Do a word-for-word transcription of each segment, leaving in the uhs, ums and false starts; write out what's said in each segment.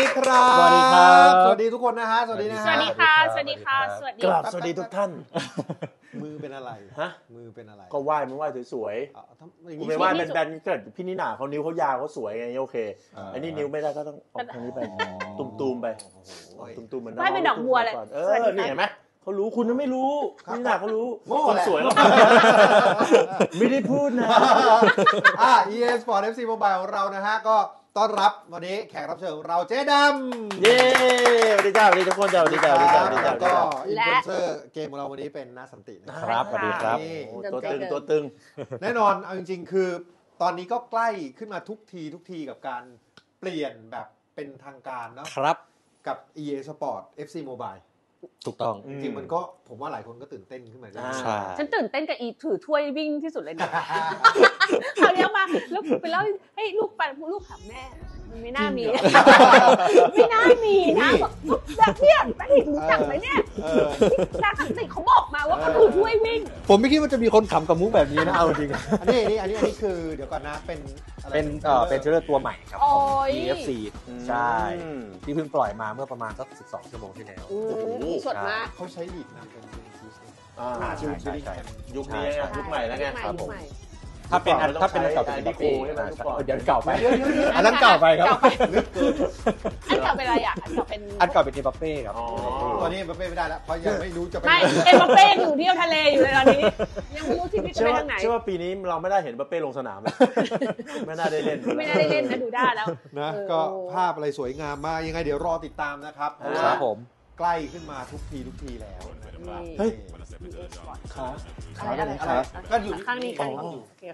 ครับสวัสดีครับสวัสดีทุกคนนะฮะสวัสดีนะฮะสวัสดีค่ะสวัสดีค่ะสวัสดีกราบสวัสดีทุกท่านมือเป็นอะไรฮะมือเป็นอะไรก็ไหว้มึงไหว้สวยๆกูไม่ไหว้แบนๆเกิดพี่นิน่าเขานิ้วเขายาวเขาสวยไงโอเคไอ้นี่นิ้วไม่ได้ก็ต้องออกทางนี้ไปตุ้มๆไปตุ้มๆมันไม่เป็นดอกบัวเลยเออนี่เห็นไหมเขารู้คุณไม่รู้พี่นิน่าเขารู้คนสวยหรอกไม่ได้พูดนะอ่า อี เอ Sport เอฟ ซี Mobile ของเรานะฮะก็ต้อนรับวันนี้แขกรับเชิญของเราเจ๊ดำเย้สวัสดีจ้าสวัสดีทุกคนจ้าสวัสดีจ้าสวัสดีจ้าสวัสดีจ้าก็อินฟลูเอนเซอร์เกมของเราวันนี้เป็นน้าสันตินะครับสวัสดีครับตัวตึงตัวตึงแน่นอนเอาจริงๆคือตอนนี้ก็ใกล้ขึ้นมาทุกทีทุกทีกับการเปลี่ยนแบบเป็นทางการเนาะครับกับ อี เอ Sport เอฟ ซี Mobile ถูกต้องจริงๆมันก็ผมว่าหลายคนก็ตื่นเต้นขึ้นมาด้วยฉันตื่นเต้นกับอีถือถ้วยวิ่งที่สุดเลยนะเอาเนี้ยมาแล้วไปเล่าให้ลูกปันลูกถามแม่มันไม่น่ามีไม่น่ามีนะแบบเนี่ยแม่เห็นรู้จักไหมเนี่ยนักขันติเขาบอกมาว่าเขาถือถ้วยวิ่งผมไม่คิดว่าจะมีคนขำกับมุกแบบนี้นะเอาจริงอันนี้อันนี้อันนี้อันนี้คือเดี๋ยวก่อนนะเป็นเป็นเอ่อเป็นเทรลเลอร์ตัวใหม่ครับของ อี เอฟ ซี ใช่ที่เพิ่งปล่อยมาเมื่อประมาณสักสิบสองชั่วโมงที่แล้วสดมากเขาใช้ลีดนำเป็นอ่าใช่ใช่ใช่ยุคนี้ยุคใหม่แล้วไไงครับผมถ้าเป็นถ้าเป็นอันเก่าเป็นดีโก้ใช่ไหมเดี๋ยวเก่าไปอันนั้นเก่าไปครับอันเก่าเป็นอะไรอ่ะอันเก่าเป็นอันเก่าเป็นเอ็มบัปเป้ครับตอนนี้เอ็มบัปเป้ไม่ได้แล้วเพราะยังไม่รู้จะไปไม่เอ็มบัปเป้อยู่เที่ยวทะเลอยู่เลยตอนนี้ยังไม่รู้ที่พี่จะไปทางไหนเชื่อว่าปีนี้เราไม่ได้เห็นบัปเป้ลงสนามไม่น่าได้เล่นไม่น่าได้เล่นนะดูได้แล้วนะก็ภาพอะไรสวยงามมากยังไงเดี๋ยวรอติดตามนะครับครับผมใกล้ขึ้นมาทุกทีทุกทีแล้วเฮ้ยขาขาอะไรอะไรก็อยู่ข้างนี้ข้างนี้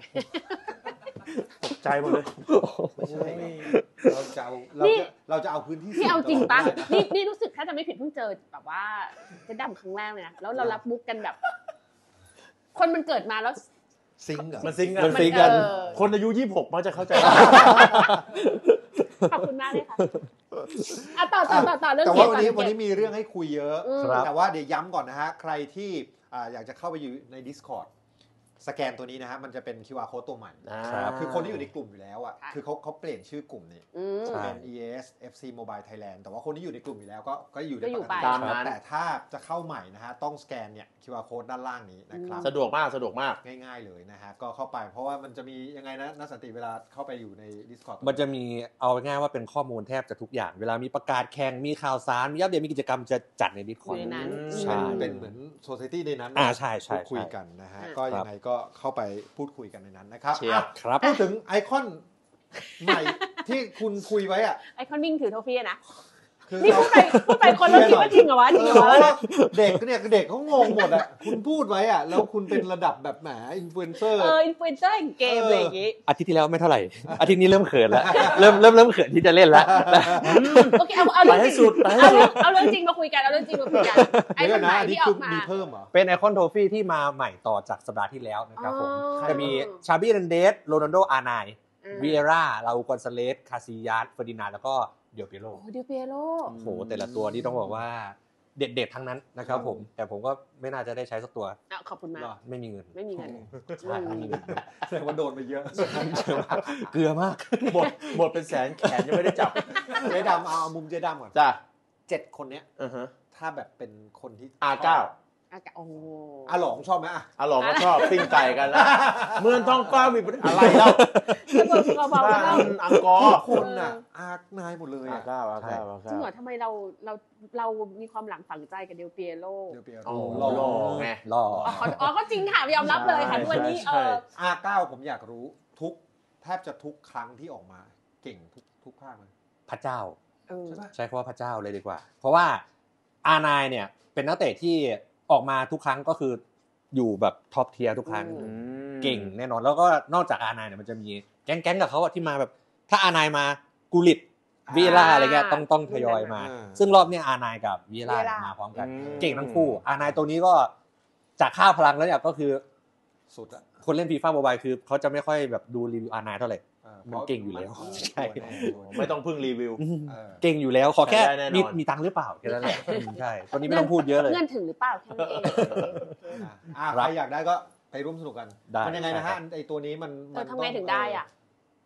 ตกใจหมดเลยไม่ใช่เราจะเอาเราจะเราจะเอาพื้นที่นี่เอาจริงปะนี่นี่รู้สึกถ้าจะไม่ผิดเพิ่งเจอแบบว่าเจ๊ดำครั้งแรกเลยนะแล้วเรารับมุกกันแบบ คนมันเกิดมาแล้วซิงก์มันซิงก์มันซิงก์กันคนอายุยี่สิบหกมักจะเข้าใจขอบคุณมากเลยค่ะอ่ะต่อต่อต่อต่อเรื่องแต่ว่าวันนี้วันนี้มีเรื่องให้คุยเยอะแต่ว่าเดี๋ยวย้ำก่อนนะฮะใครที่อยากจะเข้าไปอยู่ใน Discord สแกนตัวนี้นะฮะมันจะเป็น คิว อาร์ Code ตัวใหม่คือคนที่อยู่ในกลุ่มอยู่แล้วอ่ะคือเขาเขาเปลี่ยนชื่อกลุ่มนี้เป็น อี เอ เอส เอฟ ซี Mobile Thailand แต่ว่าคนที่อยู่ในกลุ่มอยู่แล้วก็ก็อยู่ในปกติแต่ถ้าจะเข้าใหม่นะฮะต้องสแกนเนี่ย คิว อาร์ Code ด้านล่างนี้นะครับสะดวกมากสะดวกมากง่ายๆเลยนะฮะก็เข้าไปเพราะว่ามันจะมียังไงนะนักสันติเวลาเข้าไปอยู่ใน Discord มันจะมีเอาง่ายว่าเป็นข้อมูลแทบจะทุกอย่างเวลามีประกาศแข่งมีข่าวสารมีอัปเดตมีกิจกรรมจะจัดใน Discord ใช่เป็นเหมือน Society ในนั้นอ่าใช่ๆพูดคุยกันนะฮะก็ยังไงก็เข้าไปพูดคุยกันในนั้นนะครับครับพูดถึงไอคอนใหม่ที่คุณคุยไว้อะไอคอนวิ่งถือโทฟี่นะนี่พูดไปพูดไปคนเราคิดว่าจริงเหรอวะจริงเหรอวะเด็กเนี่ยเด็กเขางงหมดอะคุณพูดไว้อะแล้วคุณเป็นระดับแบบแหมอินฟลูเอนเซอร์เอออินฟลูเอนเซอร์เกมอะไรอย่างงี้อาทิตย์ที่แล้วไม่เท่าไหร่อาทิตย์นี้เริ่มเขินแล้วเริ่มเริ่มเริ่มเขินที่จะเล่นแล้วโอเคเอาเอาเรื่องจริงเอาเอาเรื่องจริงมาคุยกันเอาเรื่องจริงมาคุยกันไอคอนใหม่ที่ออกมามีเพิ่มเหรอเป็นไอคอนโทฟี่ที่มาใหม่ต่อจากสัปดาห์ที่แล้วนะครับผมจะมีชาบี้เรนเดสโรนัลโดอาร์ไนน์วีเอร่าลาอูกอนซาเลสคาซิยัสเฟอร์ดินานด์แล้วก็เดียวเปียโรโอ้เดียวเปียโรโอ้โหแต่ละตัวนี่ต้องบอกว่าเด็ดๆทั้งนั้นนะครับผมแต่ผมก็ไม่น่าจะได้ใช้สักตัวอ่ะขอบคุณมากไม่มีเงินไม่มีเงินใช่ไม่มีเงินแสดงว่าโดนไปเยอะเกลือมากหมดหมดเป็นแสนแขนยังไม่ได้จับเจ๊ดำเอามุมเจ๊ดำก่อนจ้ะเจ็ดคนเนี้ยถ้าแบบเป็นคนที่อาร์ เก้าโอ้อาหลองชอบไหมอ่ะอาหลองก็ชอบปิ้งไก่กันแล้วเมืองทองฟ้ามีอะไรแล้วบ้านอังกอร์คนอ่ะอาร์นายหมดเลยอาร์เก้าอาร์เก้าจริงเหรอทำไมเราเราเรามีความหลังฝังใจกับเดลเปียโรเดลเปียโรหล่อไงหล่ออ๋อก็จริงค่ะยอมรับเลยค่ะทุกวันนี้เอออาร์เก้าผมอยากรู้ทุกแทบจะทุกครั้งที่ออกมาเก่งทุกทุกภาคเลยพระเจ้าใช้คำว่าพระเจ้าเลยดีกว่าเพราะว่าอาร์ไนน์เนี่ยเป็นนักเตะที่ออกมาทุกครั้งก็คืออยู่แบบท็อปเทียร์ทุกครั้งเก่งแน่นอนแล้วก็นอกจากอาร์ไนน์เนี่ยมันจะมีแก๊งๆกับเขาที่มาแบบถ้าอาร์ไนน์มากูลิตวีเอล่าอะไรเงี้ยต้องต้องทยอยมาซึ่งรอบนี้อาร์ไนน์กับวีเอล่ามาพร้อมกันเก่งทั้งคู่อาร์ไนน์ตัวนี้ก็จากค่าพลังแล้วเนี่ยก็คือสุดอะคนเล่น FIFA Mobile คือเขาจะไม่ค่อยแบบดูรีวิวอาร์ไนน์เท่าไหร่มันเก่งอยู่แล้วใช่ไม่ต้องพึ่งรีวิวเก่งอยู่แล้วขอแค่มีมีตังค์หรือเปล่าแค่นั้นแหละใช่ตอนนี้ไม่ต้องพูดเยอะเลยเงินถึงหรือเปล่าแค่นั้นเองใครอยากได้ก็ไปร่วมสนุกกันมันยังไงนะฮะไอตัวนี้มันทำไงถึงได้อ่ะ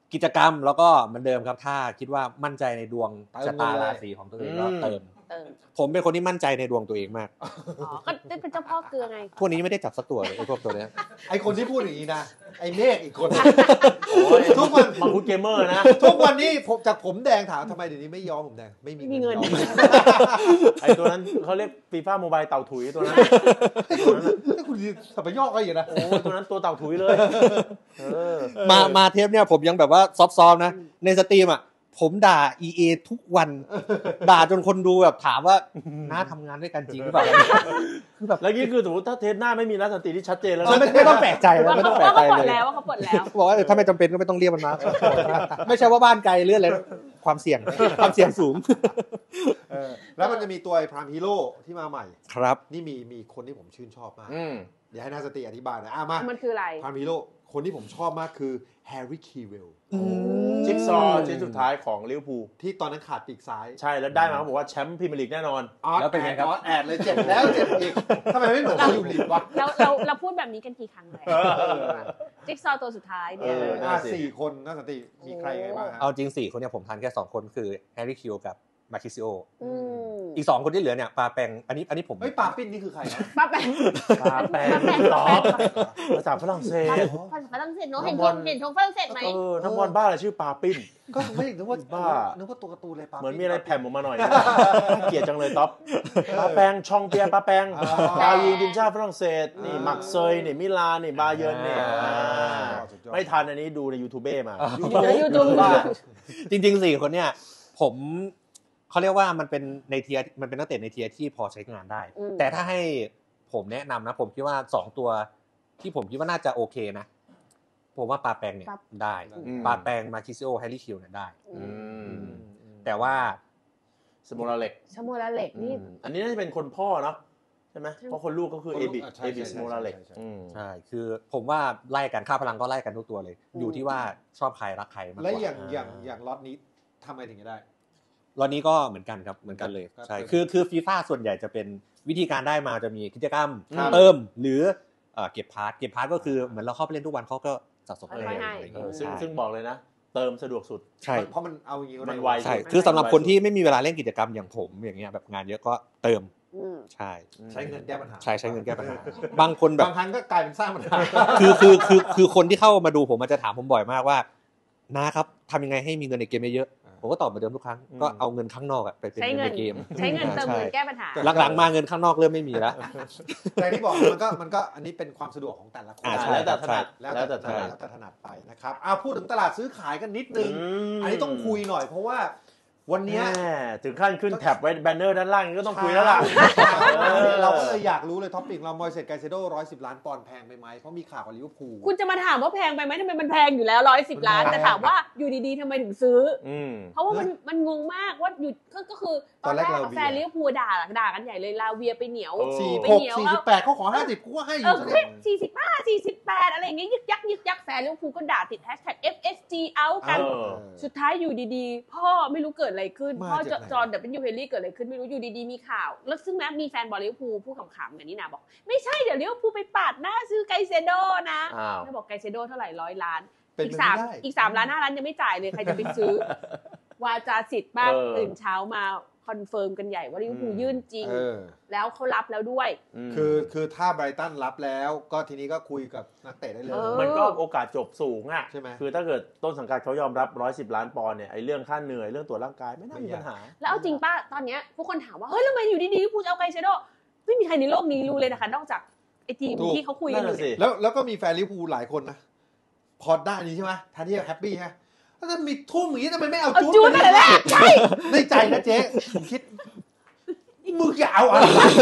กิจกรรมแล้วก็เหมือนเดิมครับถ้าคิดว่ามั่นใจในดวงชะตาราศีของตัวเองก็เติมผมเป็นคนที่มั่นใจในดวงตัวเองมากอ๋อก็เป็นเจ้าพ่อเกลือไงพวกนี้ไม่ได้จับสักตัวเลยไอ้พวกตัวเนี้ยไอ้คนที่พูดอย่างนี้นะไอ้เมฆอีกคนทุกวันมังคุดเกมเมอร์นะทุกวันนี้ผมจากผมแดงถามทำไมเดี๋ยวนี้ไม่ยอมผมแดงไม่มีเงินไอ้ตัวนั้นเขาเรียกฟีฟ่าโมบายเต่าถุยตัวนั้นตัวนั้นนี่คุณสับยอกอะไรอยู่นะโอ้ตัวนั้นตัวเต่าถุยเลยมามาเทปเนี่ยผมยังแบบว่าซอฟๆนะในสตรีมอ่ะผมด่า อี เอ ทุกวันด่าจนคนดูแบบถามว่าน้าทำงานด้วยกันจริงหรือเปล่าคือแบบแล้วนี่คือสมมติถ้าเทปหน้าไม่มีนักดนตรีที่ชัดเจนแล้วไม่ต้องแปลกใจเลยไม่ต้องแปลกใจเลยแล้วว่าเขาปลดแล้วบอกว่าถ้าไม่จำเป็นก็ไม่ต้องเรียกมันมาไม่ใช่ว่าบ้านไกลเลื่อนเลยความเสี่ยงความเสี่ยงสูงแล้วมันจะมีตัวไอ้พรามฮีโร่ที่มาใหม่ครับนี่มีมีคนที่ผมชื่นชอบมากเดี๋ยวให้นักดนตรีอธิบายหน่อยอ่ะมามันคืออะไรพรามฮีโร่คนที่ผมชอบมากคือแฮร์รี่คีเวลจิ๊กซอว์ชิ้นสุดท้ายของลิเวอร์พูลที่ตอนนั้นขาดปีกซ้ายใช่แล้วได้มาเขาบอกว่าแชมป์พรีเมียร์ลีกแน่นอนแล้วเป็นไงครับแอดเลยเจ็บแล้วเจ็บอีกทำไมไม่เหมือนเขาอยู่ลีกวะเราเราเราพูดแบบนี้กันกี่ครั้งแล้วจิ๊กซอว์ตัวสุดท้ายเนี่ยสี่คนน่าสติมีใครไงบ้างเอาจริงสี่คนเนี่ยผมทานแค่สองคนคือแฮร์รี่คิวกับมาคิซิโออีกสองคนที่เหลือเนี่ยปาแปงอันนี้อันนี้ผมเฮ้ยปาปิ้นนี่คือใครนะปาแปงปาแปงตอบภาษาฝรั่งเศสภาษาฝรั่งเศสเนาะเห็นทงเห็นทงฝรั่งเศสไหมเออนักบอลบ้าอะไรชื่อปาปิ้นก็ไม่นึกว่าบ้านึกว่าตัวการ์ตูนเลยปาเหมือนมีอะไรแผ่มออกมาหน่อยเกลียดจังเลยต๊อปปาแปงชองเปียปาแปงดาวยิงทีมชาติฝรั่งเศสนี่มักเซยนี่มิลานนี่บาเยิร์นนี่ไม่ทันอันนี้ดูใน YouTube มา YouTube จริงๆสี่คนเนี่ยผมเขาเรียกว่ามันเป็นในเทียร์มันเป็นนักเตะในเทียร์ที่พอใช้งานได้แต่ถ้าให้ผมแนะนำนะผมคิดว่าสองตัวที่ผมคิดว่าน่าจะโอเคนะผมว่าปาแปงเนี่ยได้ปาแปงมาคิซิโอแฮร์รี่คิวเนี่ยได้แต่ว่าสโมราเล็กสโมราเล็กนี่อันนี้น่าจะเป็นคนพ่อเนาะใช่ไหมเพราะคนลูกก็คือเอบิเอบิสโมราเล็กใช่คือผมว่าไล่กันค่าพลังก็ไล่กันทุกตัวเลยอยู่ที่ว่าชอบใครรักใครมากกว่าและอย่างอย่างอย่างล็อตนี้ทำไมถึงจะได้รอบนี้ก็เหมือนกันครับเหมือนกันเลยใช่คือคือฟีฟ่าส่วนใหญ่จะเป็นวิธีการได้มาจะมีกิจกรรมเติมหรือเก็บพาร์ทเก็บพาร์ทก็คือเหมือนเราเข้าไปเล่นทุกวันเขาก็สะสมให้ซึ่งซึ่งบอกเลยนะเติมสะดวกสุดใช่เพราะมันเอาอย่างนี้มันไวใช่คือสำหรับคนที่ไม่มีเวลาเล่นกิจกรรมอย่างผมอย่างเงี้ยแบบงานเยอะก็เติมใช่ใช้เงินแก้ปัญหาใช่ใช้เงินแก้ปัญหาบางคนแบบบางครั้งก็กลายเป็นสร้างปัญหาคือคือคือคือคนที่เข้ามาดูผมมันจะถามผมบ่อยมากว่านะครับทำยังไงให้มีเงินในเกมเยอะผมก็ตอบเหมือนเดิมทุกครั้งก็เอาเงินข้างนอกไปเป็นเงินในเกมใช้เงินเติมเงินแก้ปัญหาหลังๆมาเงินข้างนอกเริ่มไม่มีแล้วแต่ที่บอกมันก็มันก็อันนี้เป็นความสะดวกของแต่ละคนแล้วแต่ถนัดแล้วแต่ถนัดแล้วแต่ถนัดไปนะครับอ่ะพูดถึงตลาดซื้อขายกันนิดนึงอันนี้ต้องคุยหน่อยเพราะว่าวันนี้ถึงขั้นขึ้นแท็บไว้แบนเนอร์ด้านล่างก็ต้องคุยแล้วล่ะเราก็เลยอยากรู้เลยท็อปปิกเรามอยเซตไกเซโดหนึ่งร้อยสิบล้านปอนด์แพงไปไหมเพราะมีข่าวกับลิเวอร์พูลคุณจะมาถามว่าแพงไปไหมทำไมมันแพงอยู่แล้วหนึ่งร้อยสิบล้านแต่ถามว่าอยู่ดีๆทำไมถึงซื้อเพราะว่ามันมันงงมากว่าอยู่ก็คือตอนแรกแฟนลิเวอร์พูลด่าด่ากันใหญ่เลยลาเวียไปเหนียวไปเหนียวสี่สิบแปดเขาขอห้าสิบกูก็ให้อยู่เลยสี่สิบห้า สี่สิบแปดอะไรอย่างเงี้ยยึกยักยึกยักแฟนลิเวอร์พูลก็ด่าติดแฮชแท็ก เอฟ เอส จี out กันสุดท้ายอยู่ดีๆพ่อไม่รู้เกิดอะไรขึ้นพ่อจอห์น ดับเบิลยู เฮนรี่เกิดอะไรขึ้นไม่รู้อยู่ดีๆมีข่าวแล้วซึ่งแม้มีแฟนบอลลิเวอร์พูลพูดขำๆกันนี่นะบอกไม่ใช่เดี๋ยวลิเวอร์พูลไปปาดหน้าซื้อไกเซโดนะแล้วบอกไกเซโดเท่าไหร่ร้อยล้านอีกสามอีกสามล้านห้าล้านยังไม่จ่ายเลยใครจะไปซื้อวาจาสิทธิ์บ้างตื่นเช้ามาคอนเฟิร์มกันใหญ่ว่าลิเวอร์พูลยื่นจริงแล้วเขารับแล้วด้วยคือคือถ้าไบรตันรับแล้วก็ทีนี้ก็คุยกับนักเตะได้เลยมันก็โอกาสจบสูงอ่ะใช่ไหมคือถ้าเกิดต้นสังกัดเขายอมรับหนึ่งร้อยสิบล้านปอนด์เนี่ยไอ้เรื่องค่าเหนื่อยเรื่องตัวร่างกายไม่น่ามีปัญหาแล้วเอาจริงป่ะตอนเนี้ยผู้คนถามว่าเฮ้ยแล้วทำไมอยู่ดีๆลิเวอร์พูลจะเอาไกเซโดไม่มีใครในโลกนี้รู้เลยนะคะนอกจากไอ้ทีมที่เขาคุยกันอยู่แล้วแล้วก็มีแฟนลิเวอร์พูลหลายคนนะพอได้นี้ใช่ไหมแทนที่จะแฮปปี้ฮะถ้ามีทุ่มอย่างนี้ทำไมไม่เอาจู๊ดเลยแหละใช่ในใจนะเจ๊ผมคิดมึงจะเอาอะไร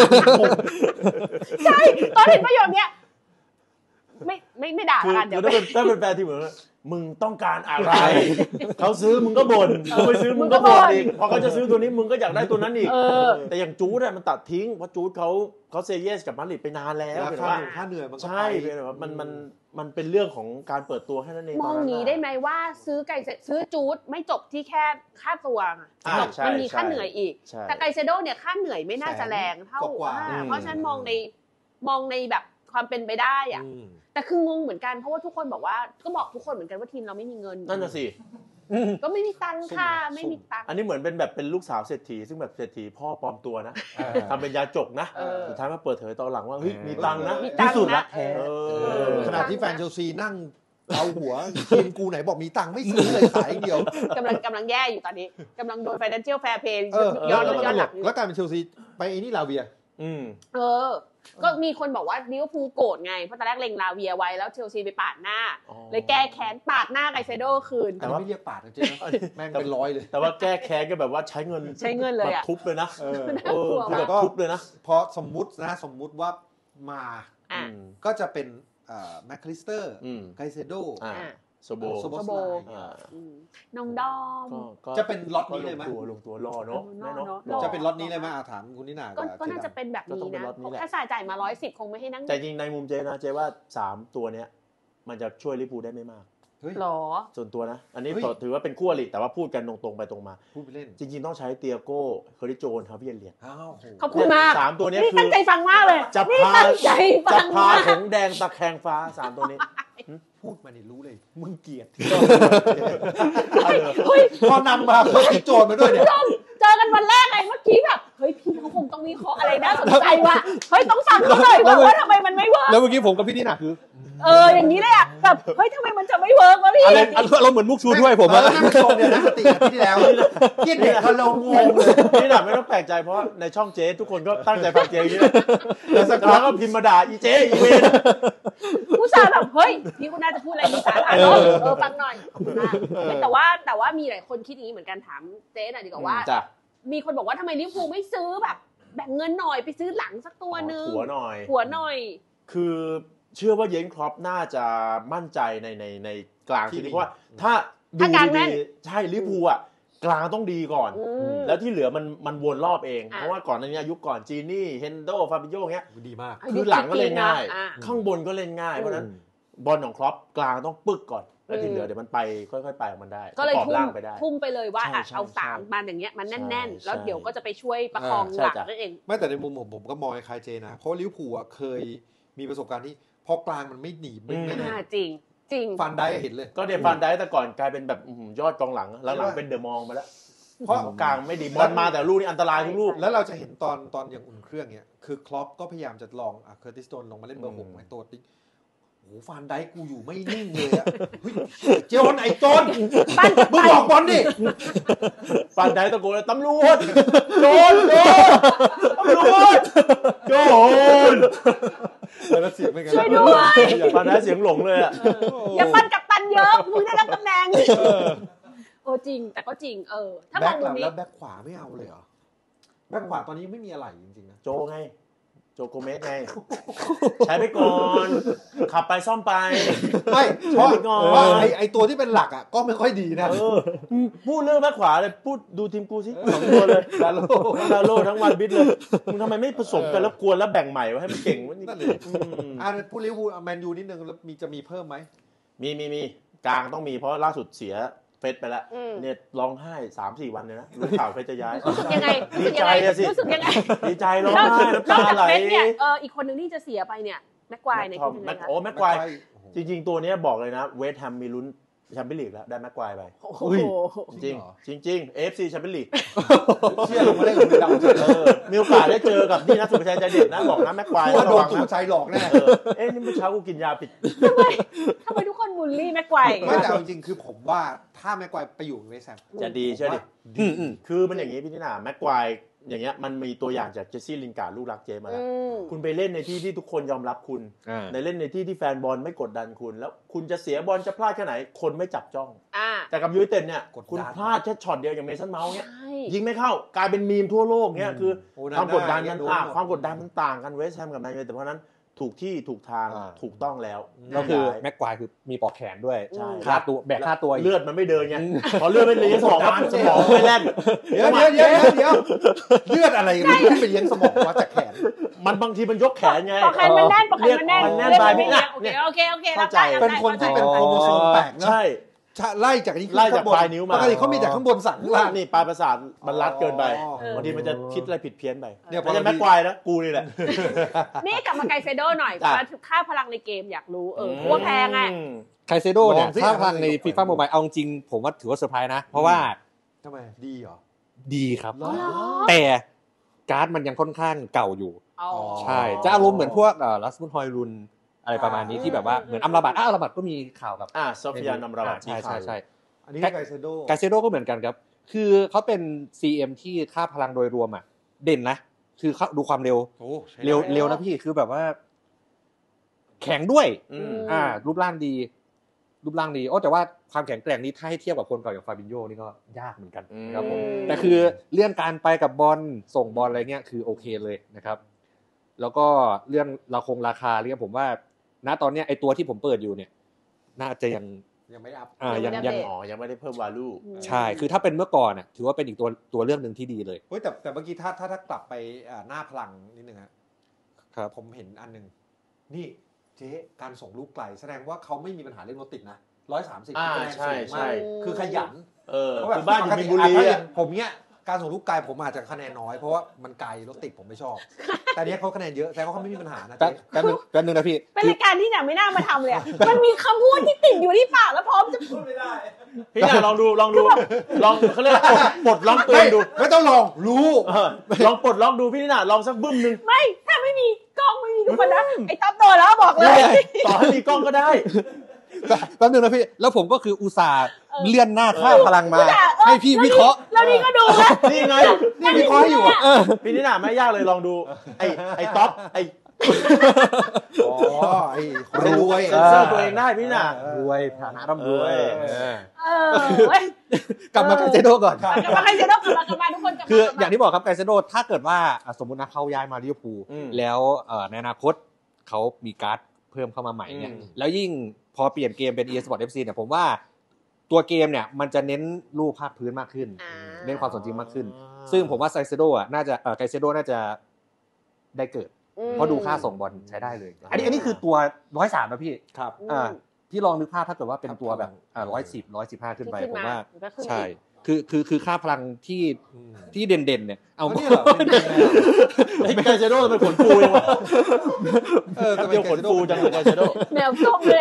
ใช่ตอนเห็นประโยคเนี้ยไม่ไม่ไม่ด่ากันเดี๋ยวถ้าเป็นถ้าเป็นแฟนที่เหมือนมึงต้องการอะไรเขาซื้อมึงก็บ่นเขาไม่ซื้อมึงก็บ่นอีกพอเขาจะซื้อตัวนี้มึงก็อยากได้ตัวนั้นอีกแต่อย่างจู๊ดอะมันตัดทิ้งเพราะจู๊ดเขาเขาเซเยสกับมาดริดไปนานแล้วเป็นว่าค่าเหนื่อยมันก็ใช่เป็นแบบมันมันมันเป็นเรื่องของการเปิดตัวแค่นั้นเองมองนี้ได้ไหมว่าซื้อไก่ซื้อจู๊ดไม่จบที่แค่ค่าตัวมันมีค่าเหนื่อยอีกแต่ไกเซโดเนี่ยค่าเหนื่อยไม่น่าจะแรงเท่าเพราะฉะนั้นมองในมองในแบบความเป็นไปได้อ่ะแต่คืองงเหมือนกันเพราะว่าทุกคนบอกว่าก็บอกทุกคนเหมือนกันว่าทีมเราไม่มีเงินนั่นน่ะสิก็ไม่มีตังค่ะไม่มีตังอันนี้เหมือนเป็นแบบเป็นลูกสาวเศรษฐีซึ่งแบบเศรษฐีพ่อปลอมตัวนะทำเป็นยาจกนะสุดท้ายมาเปิดเผยตอนหลังว่าเฮ้ยมีตังนะที่สุดละขณะที่แฟนเชลซีนั่งเอาหัวทีมกูไหนบอกมีตังไม่ซื้อเลยขายอย่างเดียวกำลังกำลังแย่อยู่ตอนนี้กำลังโดน financial fair play ย้อนย้อนหลังแล้วกลายเป็นเชลซีไปไอ้นี่ลาเวียเออก็มีคนบอกว่าลิเวอร์พูลโกรธไงเพราะตอนแรกเล็งลาเวียไว้แล้วเชลซีไปปาดหน้าเลยแก้แค้นปาดหน้าไกเซโดคืนแต่ว่าไม่เรียกปาดจริงๆแม่งเป็นร้อยเลยแต่ว่าแก้แค้นก็แบบว่าใช้เงินใช้เงินเลยอ่ะทุบเลยนะเออคือแบบทุบเลยนะพอสมมุตินะสมมุติว่ามาก็จะเป็นแมคคาลิสเตอร์ไกเซโดโซโบโซโบน้องดอมจะเป็นล็อตนี้เลยไหมตัวลงตัวรอเนาะจะเป็นล็อตนี้เลยไหมถามคุณนิน่าก็น่าจะเป็นแบบนี้นะถ้าสายจ่ายมาร้อยสิบคงไม่ให้นั่งแต่จริงในมุมเจนะเจว่าสามตัวเนี้ยมันจะช่วยลิเวอร์พูลได้ไม่มากหรอส่วนตัวนะอันนี้ถือว่าเป็นคู่อริแต่ว่าพูดกันตรงๆไปตรงมาพูดไปเล่นจริงๆต้องใช้เตียโก้เคอริโจนฮาเวียร์เลียนขอบคุณมากสามตัวนี้คือตั้งใจฟังมากเลยจะพาจะพาของแดงตะแคงฟ้าสามตัวนี้พูดมานี่รู้เลยมึงเกลียดเฮ้ยพอนำมาเขาโจรมาด้วยเนี่ยเจอกันวันแรกไงเมื่อกี้แบบเฮ้ยพี่เขาคงต้องมีข้ออะไรน่าสนใจว่ะเฮ้ยต้องสั่งเขาหน่อยว่าทำไมมันไม่เวิร์กแล้วเมื่อกี้ผมกับพี่นี่หนักคือเอออย่างนี้เลยอ่ะแบบเฮ้ยทำไมมันจะไม่เวิร์กวะพี่อะไรเราเหมือนมุกชูด้วยผมอะนั่งชมเดี๋ยวนะติที่แล้วที่เด็กเขาลงงงเลยนี่หนักไม่ต้องแปลกใจเพราะในช่องเจ๊ทุกคนก็ตั้งใจฟังเจ๊อย่างนี้แล้วสักครั้งก็พิมพ์มาด่าอีเจ๊อีเวนผู้ชายแบบเฮ้ยพี่คุณน่าจะพูดอะไรมีสาระเนาะเออฟังหน่อยขอบคุณมากแต่ว่าแต่ว่ามีหลายคนคิดอย่างนี้เหมือนกันถามเจ๊หน่อยดีกว่าว่ามีคนบอกว่าทำไมลิเวอร์พูลไม่ซื้อแบบแบ่งเงินหน่อยไปซื้อหลังสักตัวนึงหัวหน่อยหัวหน่อยคือเชื่อว่าเยนครอปน่าจะมั่นใจในในในกลางทีนี้เพราะว่าถ้าดูดีๆใช่ลิเวอร์พูลอ่ะกลางต้องดีก่อนแล้วที่เหลือมันมันวนรอบเองเพราะว่าก่อนในนี้ยุคก่อนจีนี่เฮนโดฟาบิโยเงี้ยดีมากคือหลังก็เล่นง่ายข้างบนก็เล่นง่ายเพราะนั้นบอลของครอปกลางต้องปึกก่อนแล้วที่เหลือเดี๋ยวมันไปค่อยๆไปของมันได้ก็เลยทุ่มทุ่มไปเลยว่าเอาสามมาอย่างเงี้ยมันแน่นๆแล้วเดี๋ยวก็จะไปช่วยประคองหลังนั่นเองไม่แต่ในมุมผมผมก็มองคล้ายเจนะเพราะลิเวอร์พูลอ่ะเคยมีประสบการณ์ที่พอกลางมันไม่หนีไม่แน่จริงจริงฟันได้เห็นเลยก็เดี๋ยวฟันได้แต่ก่อนกลายเป็นแบบยอดกองหลังแล้วหลังเป็นเดอะมองไปแล้วเพราะกลางไม่ดีบอลมาแต่ลูกนี่อันตรายทุกลูกแล้วเราจะเห็นตอนตอนอย่างอุ่นเครื่องเนี้ยคือคล็อปก็พยายามจะลองอ่ะเคอร์ติสโตนลงมาเล่นเบอร์หกไอ้ตัวติ๊กโอ้ฟันได้กูอยู่ไม่นิ่งเลยอ่ะเฮ้ยเจ้าไอ้โจนมึงบอกบอลดิฟันได้ตะโกนตำรวจโจนโจนตำรวจโจนแล้วเสียงเป็นไงช่วยด้วยฟันได้เสียงหลงเลยอ่ะอย่าฟันกับตันเยอะมึงได้รับตำแหน่งโอ้จริงแต่ก็จริงเออถ้ามองมุมนี้แล้วแบ็คขวาไม่เอาเลยเหรอแบ็คขวาตอนนี้ไม่มีอะไรจริงๆนะโจไงโจโกเมสไงใช้ไปก่อนขับไปซ่อมไปไม่เพราะว่าไอไอตัวที่เป็นหลักอ่ะก็ไม่ค่อยดีนะพูดเรื่องแบ็คขวาเลยพูดดูทีมกูสิสองตัวเลยดาโลดาโลทั้งวันบิดเลยมึงทำไมไม่ผสมกันแล้วกวนแล้วแบ่งใหม่ไว้ให้มันเก่งวะนี่นั่นเลยอ่าพูดลิเวอร์พูลแมนยูนิดนึงแล้วมีจะมีเพิ่มไหมมีมีมีกลางต้องมีเพราะล่าสุดเสียเฟสไปแล้วเนี่ยร้องไห้ สามสี่ วันเลยนะรู้ข่าวเฟสจะย้ายรู้สึกยังไงดีใจสิรู้สึกยังไงดีใจร้องไห้น้ำตาไหลเนี่ยเอออีกคนนึงที่จะเสียไปเนี่ยแม็กควายเนี่ยคือโอ้แม็กควายจริงๆตัวนี้บอกเลยนะเวสต์แฮมมีลุ้นแชมเปี้ยนลีกแล้วได้แม็กควายไปจริงจริงจริง เอ เอฟ ซี แชมเปี้ยนลีกเชื่อลงมาเล่นกับเรามีโอกาสได้เจอกับนี่นะสุภชัยใจเด็ดนะบอกนะแม็กควายโดนสุภชัยหลอกแน่เอ๊ะนี่เมื่อเช้ากูกินยาผิดทำไมทำไมทุกคนบูลลี่แม็กควายไม่แต่จริงๆคือผมว่าถ้าแม็กควายไปอยู่เวสต์แฮมจะดีใช่ดิคือมันอย่างนี้พี่นิน่าแม็กควายอย่างเงี้ยมันมีตัวอย่างจากเจสซี่ลินการ์ดลูกรักเจมาแล้วคุณไปเล่นในที่ที่ทุกคนยอมรับคุณในเล่นในที่ที่แฟนบอลไม่กดดันคุณแล้วคุณจะเสียบอลจะพลาดแค่ไหนคนไม่จับจ้องแต่กับยูไนเต็ดเนี่ยคุณพลาดแค่ช็อตเดียวอย่างเมสันเมาส์เงี้ยยิงไม่เข้ากลายเป็นมีมทั่วโลกเงี้ยคือความกดดันมันต่างความกดดันมันต่างกันเวสต์แฮมกับแมนยูไนเต็ดเพราะนั้นถูกที่ถูกทางถูกต้องแล้วก็คือแม็กควายคือมีปลอกแขนด้วยค่าตัวแบกค่าตัวเลือดมันไม่เดินไงพอเลือดไม่เลี้ยงสมองสมองไม่แล่นเดี๋ยวเดี๋ยวเดี๋ยวเดี๋ยวเลือดอะไรมันไม่ไปเลี้ยงสมองวะจากแขนมันบางทีมันยกแขนไงปลอกแขนมันแน่นปลอกแขนมันแน่นมันแน่นไปไม่โอเคโอเคโอเคเข้าใจเป็นคนที่เป็นโครโมโซมแปลกนะใช่ไล่จากนี้ไล่จากปลายนิ้วมาปกติเขามีแต่ข้างบนสั่งข้างล่างนี่ปลายประสาทมันรัดเกินไปบางทีมันจะคิดอะไรผิดเพี้ยนไปเนี่ยพอจะแม็กควายนะกูนี่แหละนี่กลับมาไกเซโดหน่อยค่าพลังในเกมอยากรู้เออว่าแพงไงไคเซโดเนี่ยค่าพลังในฟีฟ่าโมบายเอาจริงผมว่าถือว่าเซอร์ไพรส์นะเพราะว่าทำไมดีเหรอดีครับแต่การ์ดมันยังค่อนข้างเก่าอยู่ใช่จะอารมณ์เหมือนพวกลัสมุนฮอยรุนอะไรประมาณนี้ที่แบบว่าเหมือนอัมราบัตอ่ะอัมราบัตก็มีข่าวกับอ่าโซฟิยานอัมราบัตใช่ใช่ใช่อันนี้ไกเซโดไกเซโดก็เหมือนกันครับคือเขาเป็น ซี เอ็ม ที่ค่าพลังโดยรวมอ่ะเด่นนะคือเขาดูความเร็วเร็วเร็วนะพี่คือแบบว่าแข็งด้วยอ่ารูปร่างดีรูปร่างดีโอ้แต่ว่าความแข็งแกร่งนี้ถ้าให้เทียบกับคนเก่าอย่างฟาบินโญ่นี่ก็ยากเหมือนกันครับผมแต่คือเรื่องการไปกับบอลส่งบอลอะไรเงี้ยคือโอเคเลยนะครับแล้วก็เรื่องราคงราคาเนี่ยผมว่าณตอนเนี้ยไอตัวที่ผมเปิดอยู่เนี่ยน่าจะยังยังไม่อัพอ่ายังยังอ๋อยังไม่ได้เพิ่ม value ใช่คือถ้าเป็นเมื่อก่อนน่ะถือว่าเป็นอีกตัวตัวเรื่องนึงที่ดีเลยเฮ้ยแต่แต่เมื่อกี้ถ้าถ้าถ้ากลับไปหน้าพลังนิดนึงครับผมเห็นอันนึงนี่เจ๊การส่งลูกไกลแสดงว่าเขาไม่มีปัญหาเรื่องรถติดนะหนึ่งร้อยสามสิบอ่าใช่ใช่คือขยันเออคือบ้านอยู่มีนบุรีอ่ะผมเนี้ยการส่งลูกไกลผมอาจจะคะแนนน้อยเพราะว่ามันไกลรถติดผมไม่ชอบแต่เนี้ยเขาคะแนนเยอะแต่เขาไม่มีปัญหานะแป๊บแป๊บนึงแป๊บนึงนะพี่เป็นรายการที่หนังไม่น่ามาทำเลยมันมีคำพูดที่ติดอยู่ที่ปากแล้วพร้อมจะพูดไม่ได้พี่น่าลองดูลองดูลองเขาเรียกปลดล็อกตัวดูไม่ต้องลองรู้ลองปลดล็อกดูพี่น่าลองสักบึ้มนึงไม่ถ้าไม่มีกล้องไม่มีทุกคนนะไอ้ต๊อบโดนแล้วบอกเลยต่อให้มีกล้องก็ได้แป๊บนึงนะพี่แล้วผมก็คืออุตส่าห์เลื่อนหน้าค่าพลังมาให้พี่วิเคราะห์แล้วนี่ก็ดูนะนี่ไงนี่วิเคราะห์อยู่เออพี่นี่น่าไม่ยากเลยลองดูไอ้ไอ้ต๊อบไอ้อ๋อไอ้รวยเซอร์ตัวเองได้พี่น่ารวยฐานะร่ำรวยเออกลับมาไกเซโดก่อนกลับมาไกเซโดกลับมากลับมาทุกคนกลับมาคืออย่างที่บอกครับไกเซโดถ้าเกิดว่าสมมุตินะเขาย้ายมาลิเวอร์พูลแล้วในอนาคตเขามีการ์ดเพิ่มเข้ามาใหม่เนี่ยแล้วยิ่งพอเปลี่ยนเกมเป็น อี เอ Sport เอฟ ซี เนี่ยผมว่าตัวเกมเนี่ยมันจะเน้นรูปภาคพื้นมากขึ้นเน้นความสมจริงมากขึ้นซึ่งผมว่าไกเซโดอ่ะน่าจะเอ่อไกเซโดน่าจะได้เกิดเพราะดูค่าส่งบอลใช้ได้เลยอันนี้อันนี้คือตัวหนึ่งร้อยสามนะพี่ครับอ่าพี่ลองนึกภาพถ้าเกิดว่าเป็นตัวแบบอ่าหนึ่งร้อยสิบ หนึ่งร้อยสิบห้าขึ้นไปผมว่าใช่คือคือคือค่าพลังที่ที่เด่นๆเนี่ยเอาเนี่ยเหรอไอ้ไกเซโดเป็นขนฟูจังวะเออเดี๋ยวขนฟูจังเลยไกเซโดแมวส้มเลย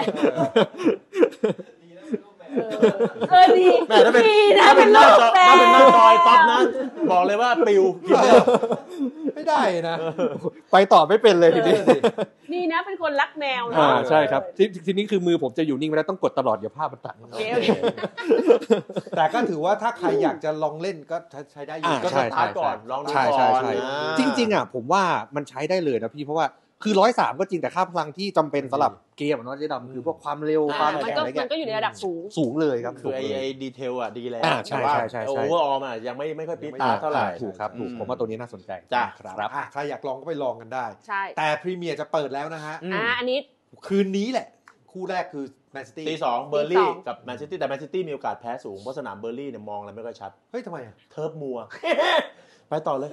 เออดีแม่ถ้าเป็นถ้าเป็นหน้าจอถ้าเป็นหน้าจอยต๊อบนะบอกเลยว่าปิวกินไม่ได้นะไปต่อไม่เป็นเลยทีนี้นี่นะเป็นคนรักแมวนะอ่าใช่ครับทีทีนี้คือมือผมจะอยู่นิ่งไม่ได้ต้องกดตลอดอย่าภาพมันตัดแต่ก็ถือว่าถ้าใครอยากจะลองเล่นก็ใช้ได้อยู่ก็สตาร์ทก่อนลองดูก่อนจริงๆอ่ะผมว่ามันใช้ได้เลยนะพี่เพราะว่าคือหนึ่งร้อยสามก็จริงแต่ค่าพลังที่จำเป็นสำหรับเกมเนาะเจ๊ดำคือพวกความเร็วความแข็งอะไรเงี้ยมันก็อยู่ในระดับสูงสูงเลยครับคือไอ้ไอ้ดีเทลอ่ะดีแล้วแต่ว่าโอเวอร์ออลอ่ะยังไม่ไม่ค่อยปิดตาเท่าไหร่ถูกครับถูกผมว่าตัวนี้น่าสนใจจ้ะครับใครอยากลองก็ไปลองกันได้ใช่แต่พรีเมียร์จะเปิดแล้วนะฮะอ่าอันนี้คืนนี้แหละคู่แรกคือแมนซิตี้ตีสองเบอร์ลี่กับแมนซิตี้แต่แมนซิตี้มีโอกาสแพ้สูงเพราะสนามเบอร์ลี่เนี่ยมองอะไรไม่ค่อยชัดเฮ้ยทำไมอ่ะเทิร์ฟมัวไปต่อเลย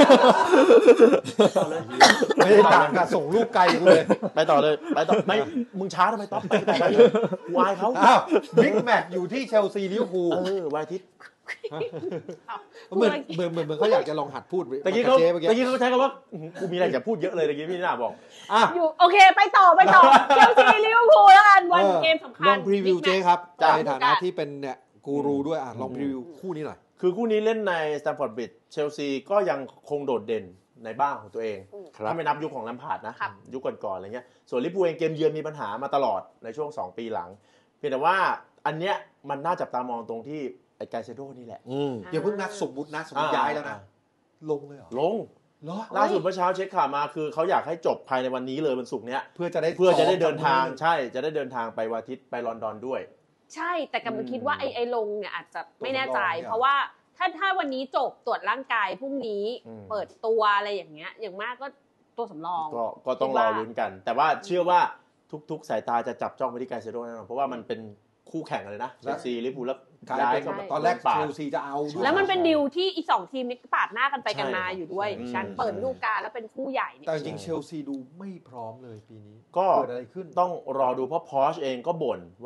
ไม่ได้ต่างกับส่งลูกไกลกูเลยไปต่อเลยไปต่อไม่มึงช้าทำไมต๊อบไปต่อไปเลยวายเขาอ้าวบิ๊กแมตช์อยู่ที่เชลซีลิเวอร์พูลเออวายทิศเหมือนเหมือนเหมือนเขาอยากจะลองหัดพูดตะกี้เขาตะกี้เขาใช้คำว่ากูมีอะไรจะพูดเยอะเลยตะกี้พี่น่าบอกอ่ะโอเคไปต่อไปต่อเชลซีลิเวอร์พูลแล้วกันวันเกมสำคัญลองพรีวิวเจ๊ครับในฐานะที่เป็นเนี่ยกูรูด้วยอ่ะลองพรีวิวคู่นี้หน่อยคือคู่นี้เล่นในสแตมฟอร์ดบริดจ์เชลซีก็ยังคงโดดเด่นในบ้านของตัวเองถ้าไม่นับยุคของแลมพาร์ดนะยุคก่อนๆอะไรเงี้ยส่วนลิเวอร์พูลเองเกมเยือนมีปัญหามาตลอดในช่วงสองปีหลังเพียงแต่ว่าอันเนี้ยมันน่าจับตามองตรงที่ไอ้ไกเซโดนี่แหละอย่าเพิ่งนัดสมมุตินะสมมุติย้ายแล้วนะลงเลยเหรอลงล่าสุดเมื่อเช้าเช็คข่าวมาคือเขาอยากให้จบภายในวันนี้เลยวันศุกร์เนี้ยเพื่อจะได้เพื่อจะได้เดินทางใช่จะได้เดินทางไปวันอาทิตย์ไปลอนดอนด้วยใช่แต่กำลังคิดว่าไอ้ไอ้ลงเนี่ยอาจจะไม่แน่ใจเพราะว่าถ้าถ้าวันนี้จบตรวจร่างกายพรุ่งนี้เปิดตัวอะไรอย่างเงี้ยอย่างมากก็ตัวสำรองก็ก็ต้องรอลุ้นกันแต่ว่าเชื่อว่าทุกๆสายตาจะจับจ้องไปที่ไกเซโดแน่นอนเพราะว่ามันเป็นคู่แข่งกันเลยนะเชลซีลิเวอร์พูลแล้วย้ายตอนแรกเชลซีจะเอาแล้วมันเป็นดิวที่อีกสองทีมนี้ปาดหน้ากันไปกันมาอยู่ด้วยการเปิดฤดูกาลแล้วเป็นคู่ใหญ่แต่จริงเชลซีดูไม่พร้อมเลยปีนี้ก็เกิดอะไรขึ้นต้องรอดูเพราะพอชเองก็บ่นว่าแบบ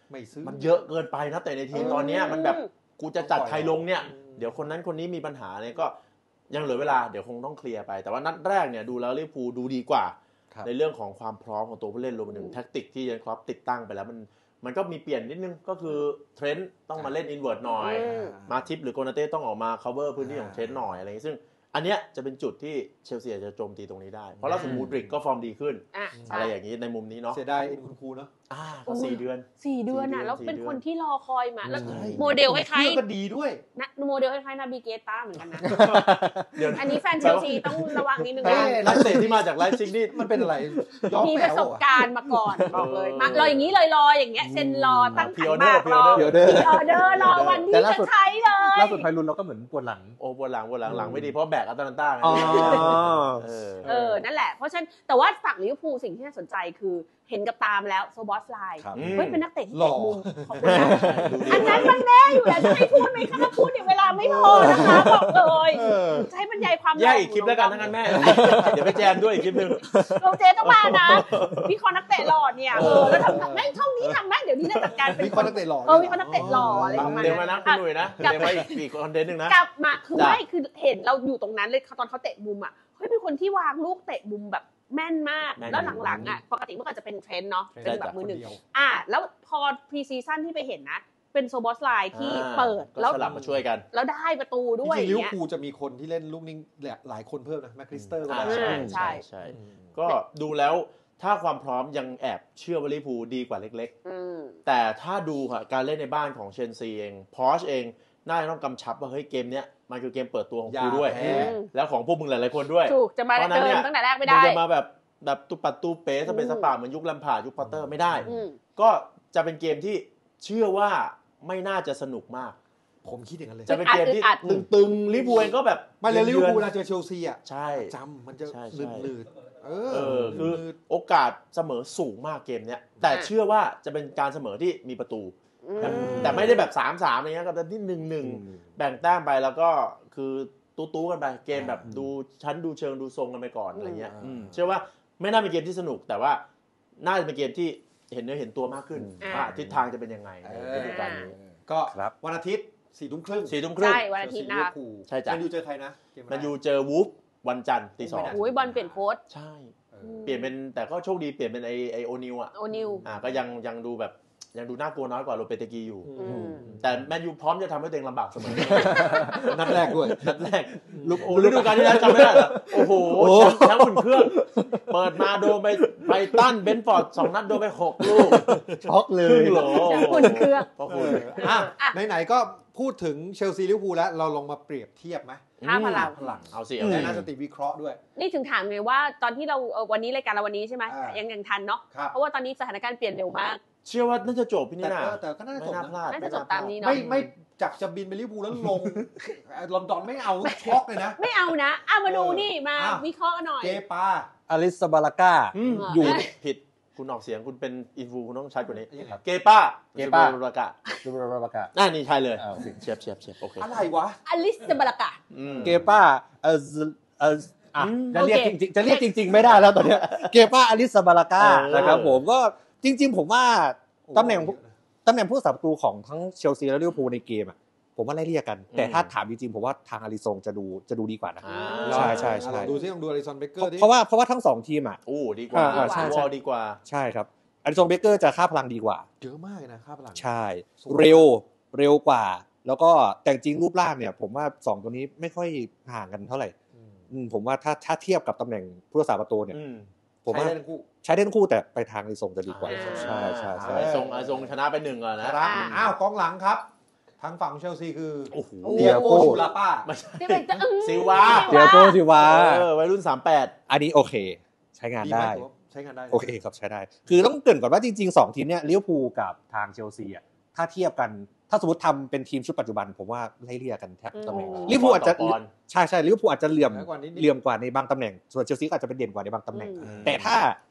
ไม่ซื้อมันเยอะเกินไปนะแต่ในทีมตอนนี้มันแบบกูจะจัดใครลงเนี่ยเดี๋ยวคนนั้นคนนี้มีปัญหาเนี่ยก็ยังเหลือเวลาเดี๋ยวคงต้องเคลียร์ไปแต่ว่านัดแรกเนี่ยดูแล้วลิเวอร์พูลดูดีกว่าในเรื่องของความพร้อมของตัวผู้เล่นรวมไปถึงแท็กติกที่เยนคล็อปติดตั้งไปแล้วมันมันก็มีเปลี่ยนนิดนึงก็คือเทรนต์ต้องมาเล่นอินเวิร์ตหน่อยมาทิปหรือโกนาเต้ต้องออกมา cover พื้นที่ของเทรนต์หน่อยอะไรอย่างนี้ซึ่งอันเนี้ยจะเป็นจุดที่เชลซีจะโจมตีตรงนี้ได้เพราะล่าสุดมูดริกก็ฟอร์มดีขึ้นอะไรอย่างนี้ในมุมนี้เนาะเสียดายคุณครูเนาะอ่าก็สี่เดือนสี่เดือนอ่ะแล้วเป็นคนที่รอคอยมาแล้วโมเดลคล้ายๆก็ดีด้วยนะโมเดลคล้ายๆนาบิเกต้าเหมือนกันนะอันนี้แฟนเชลซีต้องระวังนิดนึงนะนักเตะที่มาจากไลฟ์ซิกนี่มันเป็นอะไรมีประสบการณ์มาก่อนบอกเลยมารออย่างนี้เลยรออย่างเงี้ยเซ็นรอตั้งขันมากรอออเดอร์ออเดอร์รอวันที่จะใช้เลยล่าสุดไพลุนเราก็เหมือนปวดหลังโอ้ปวดหลังปวดหลังหลังไม่ดีเพราะแบกอัตแลนต้าไงเออนั่นแหละเพราะฉะนั้นแต่ว่าฝั่งลิเวอร์พูลสิ่งที่น่าสนใจคือเห็นกับตามแล้วโซบอสไลน์เฮ้ยเป็นนักเตะที่เตะมุมขอบคุณนะอันนั้นมันแน่อยู่แล้วจะให้พูดไหมคะถ้าพูดเนี่ยเวลาไม่พอนะคะบอกเลยจะให้บรรยายความแยกอีกคลิปแล้วกันทั้งนั้นแม่เดี๋ยวไปแจมด้วยอีกคลิปนึงเราเจต้องมานะวิเคราะห์นักเตะหล่อเนี่ยเออแล้วทำแม่งช่องนี้ทำแม่งเดี๋ยวนี้จะจัดการเป็นวิเคราะห์นักเตะหล่อเออวิเคราะห์นักเตะหล่ออะไรประมาณนั้นเดี๋ยวมานะคุณหนุ่ยนะเดี๋ยวมาอีกอีกคอนเทนต์นึงนะกลับมาคือไม่คือเห็นเราอยู่ตรงนั้นเลยตอนเขาเตะมุมอ่ะเฮ้ยเป็นคนที่วางลูกเตะมุมแบบแม่นมากแล้วหลังๆอ่ะปกติมันก็จะเป็นเทรนด์เนาะเป็นแบบมือหนึ่งอ่ะแล้วพอพรีซีซั่นที่ไปเห็นนะเป็นโซบอสไลน์ที่เปิดแล้วสลับมาช่วยกันแล้วได้ประตูด้วยจริงๆลิเวอร์พูลจะมีคนที่เล่นลูกนิ่งหลายคนเพิ่มนะแมคคริสเตอร์ก็ได้ใช่ใช่ใช่ก็ดูแล้วถ้าความพร้อมยังแอบเชื่อว่าลิเวอร์พูลดีกว่าเล็กๆแต่ถ้าดูค่ะการเล่นในบ้านของเชลซีเองพอชเองน่าจะต้องกำชับว่าเฮ้ยเกมเนี้ยมันคือเกมเปิดตัวของกูด้วยแล้วของพวกมึงหลายๆคนด้วยถูกจะมาเดินตั้งแต่แรกไม่ได้จะมาแบบแบบตุปัดตูเป๋สเปซสปาเหมือนยุคลัมพาร์ดยุคพอตเตอร์ไม่ได้ก็จะเป็นเกมที่เชื่อว่าไม่น่าจะสนุกมากผมคิดอย่างนั้นเลยจะเป็นเกมที่ตึงๆลิเวอร์พูลเองก็แบบไม่เลยลิเวอร์พูลเจอเชลซีอ่ะใช่จำมันจะลืดๆเออคือโอกาสเสมอสูงมากเกมเนี้ยแต่เชื่อว่าจะเป็นการเสมอที่มีประตูแต่ไม่ได้แบบ สามสาม อะไรเงี้ยก็จะที่ หนึ่งหนึ่ง แบ่งแต้มไปแล้วก็คือตู้ๆกันไปเกมแบบดูชั้นดูเชิงดูทรงกันไปก่อนอะไรเงี้ยเชื่อว่าไม่น่าเป็นเกมที่สนุกแต่ว่าน่าจะเป็นเกมที่เห็นเนื้อเห็นตัวมากขึ้นว่าทิศทางจะเป็นยังไงในฤดูกาลนี้ก็วันอาทิตย์สี่ทุ่มครึ่งสี่ทุ่มครึ่งใช่วันอาทิตย์นะใช่จ้ะแมนยูเจอใครนะแมนยูเจอวูฟวันจันทร์ตีสองโอ้ยบอลเปลี่ยนโค้ชใช่เปลี่ยนเป็นแต่ก็โชคดีเปลี่ยนเป็นไอไอโอนิวอ่ะโอนิวอ่าก็ยังยังดูแบบยังดูน่ากลัวน้อยกว่าโรเปเตกีอยู่แต่แมนยูพร้อมจะทำให้ตัวเองลำบากเสมอนัดแรกด้วยนัดแรกลูกฤดูกาลที่แล้วจำไม่ได้เหรอโอ้โหแชมป์อุ่นเครื่องเปิดมาโดนไปไปตั้นเบนฟอร์ดสองนัดโดนไปหกลูกช็อกเลยเหรออุ่นเครื่องพอคุณอ่ะไหนๆก็พูดถึงเชลซีลิเวอร์พูลแล้วเราลองมาเปรียบเทียบไหมค่าพลังพลังเอาสิเอาน่าจะติวิเคราะห์ด้วยนี่ถึงถามไงว่าตอนที่เราวันนี้รายการเราวันนี้ใช่ไหมยังยังทันเนาะเพราะว่าตอนนี้สถานการณ์เปลี่ยนเร็วมากเชื่อว่าน่าจะจบพี่นี่นะแต่ก็น่าจะจบน่าจะจบตามนี้เนาะไม่ไม่จากจะบินไปลิเวอร์พูลแล้วลงลอนดอนไม่เอาช็อกเลยนะไม่เอานะอ่ะมาดูนี่มาวิเคราะห์หน่อยเกปาอลิซาบาลาก้าอยู่ผิดคุณออกเสียงคุณเป็นอินฟูคุณต้องชัดกว่านี้เกป้าเกป้าบาลากาซูบาลากาอ่านี่ใช่เลยเชฟเชฟเชฟโอเคอะไรวะอลิซาบาลากาเกป้าเออเอออ่ะจะเรียกจริงๆจะเรียกจริงๆไม่ได้แล้วตอนนี้เกป้าอลิซาบาลาก้านะครับผมก็จริงๆผมว่าตำแหน่งตำแหน่งผู้รักษาประตูของทั้งเชลซีและลิเวอร์พูลในเกมอ่ะผมว่าไล่เรียกกันแต่ถ้าถามจริงๆผมว่าทางอาริซงจะดูจะดูดีกว่านะใช่ใช่ใช่ดูซิลองดูอาริซงเบเกอร์ดิเพราะว่าเพราะว่าทั้งสองทีมอ่ะโอ้ดีกว่าใช่ใช่ดีกว่าใช่ครับอาริซงเบเกอร์จะค่าพลังดีกว่าเยอะมากนะค่าพลังใช่เร็วเร็วกว่าแล้วก็แต่จริงรูปร่างเนี่ยผมว่าสองตัวนี้ไม่ค่อยห่างกันเท่าไหร่ผมว่าถ้าถ้าเทียบกับตำแหน่งผู้รักษาประตูเนี่ยผมว่าใช้ได้ทั้งคู่แต่ไปทางอาริซงจะดีกว่าใช่ใช่ใช่อาริซงอาริซงชนะไปหนึ่งก่อนนะอ้าวกองหลังครับทางฝั่งเชลซีคือโอ้โหเดียโก้ชูลาป้าซิลวาเดียโก้ซิลวาเออวัยรุ่นสามสิบแปดอันนี้โอเคใช้งานได้ใช้งานได้โอเคครับใช้ได้คือต้องเกริ่นก่อนว่าจริงๆสองทีมเนี่ยลิเวอร์พูลกับทางเชลซีอ่ะถ้าเทียบกันถ้าสมมติทำเป็นทีมชุดปัจจุบันผมว่าไล่เลี่ยกันแทบตำแหน่งลิเวอร์พูลอาจจะใช่ๆลิเวอร์พูลอาจจะเหลื่อมเหลื่อมกว่าในบางตำแหน่งส่วนเชลซีก็อาจจะเป็นเด่นกว่าในบางตำแหน่งแต่ถ้า